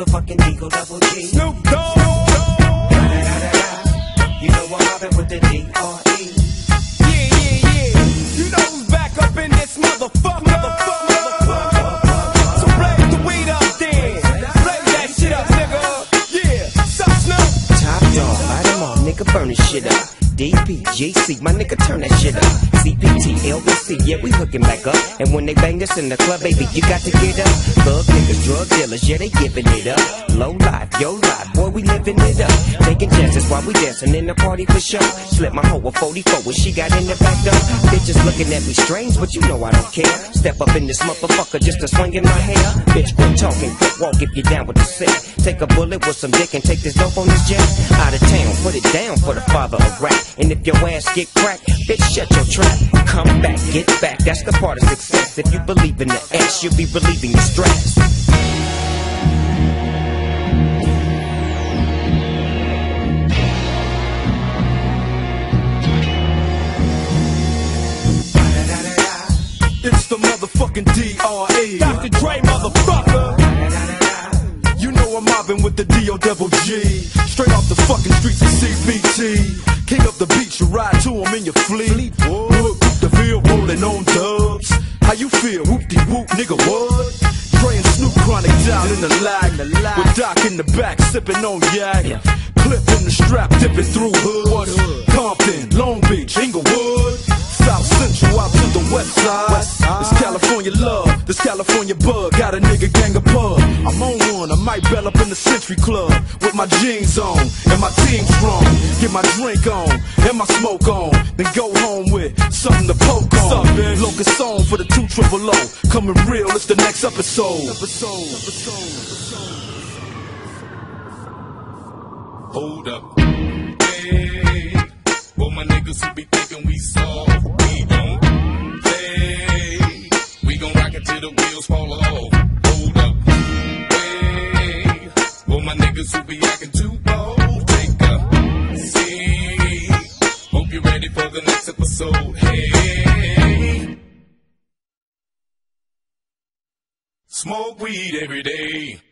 motherfucking Eagle Double G. Snoop Dogg. You know I'm mobbing with the D.R.E. Yeah. You know who's back up in this motherfucker. So blaze the weed up then. Blaze that shit up, nigga. Yeah. Sup, Snoop? Top dog, light 'em all, nigga, burn this shit up. DPGC, my nigga, turn that shit up. CPT, LBC, yeah, we hooking back up. And when they bang this in the club, baby, you got to get up. Thug niggas, drug dealers, yeah, they giving it up. Low life, yo life, boy, we living it up. Taking chances while we dancing in the party for sure. Slip my hoe a 44 when she got in the back door. Bitches looking at me strange, but you know I don't care. Step up in this motherfucker just to swing in my hair. Bitch, quit talking, quit walk if you down with the sick. Take a bullet with some dick and take this dope on this jet. Out of town, put it down for the father of rap. And if your ass get cracked, bitch, shut your trap. Come back, get back, that's the part of success. If you believe in the ass, you'll be relieving your stress. It's the motherfucking D.R.E. Dr. Dre, motherfucker. You know I'm mobbing with the D.O.G. Straight off the fucking streets of CPT. King up the beach, you ride to him in your fleet. Look, the field rolling on dubs. How you feel? Whoop-de-whoop, nigga, what? Dre and Snoop Chronic down in the lag. With Doc in the back, sipping on yak. Clip in the strap, dipping through hood. Compton, Long Beach, Inglewood. South Central out to the west side. This California love, this California bug. Got a nigga gang of pub. I'm on one, I might bell up in the Century Club. With my jeans on, and my team strong. Get my drink on, and my smoke on. Then go home with something to poke on. Locust song for the 2 triple O. Coming real, it's the next episode. Hold up. Hey, well, my niggas who be thinking we soft, we don't play. We gon' rock it till the wheels fall off. Hold up. Hey, well, my niggas who be acting too bold, take a seat. Hope you're ready for the next episode. Hey, smoke weed every day.